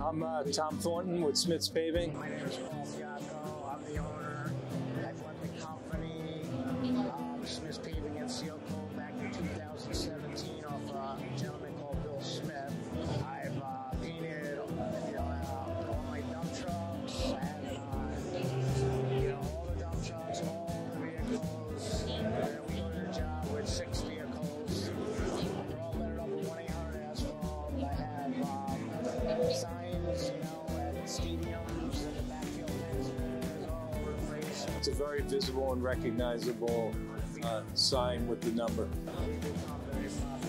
I'm Tom Thornton with Smith's Paving. My name is Paul Fiacco. I'm the owner. I've run the company, Smith's Paving in Seal Cove, back in 2017 off a gentleman called Bill Smith. I've painted all my dump trucks and all the dump trucks, all the vehicles. And we go to the job with 6 vehicles. They're all lettered up with 1-800 asphalt. I have signs, at stadiums and the backfield fences all over the place. It's a very visible and recognizable sign with the number.